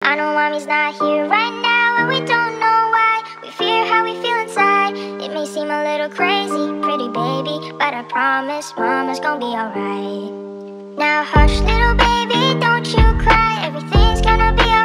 I know mommy's not here right now, and we don't know why. We fear how we feel inside. It may seem a little crazy, pretty baby, but I promise mama's gonna be alright. Now hush little baby, don't you cry. Everything's gonna be alright.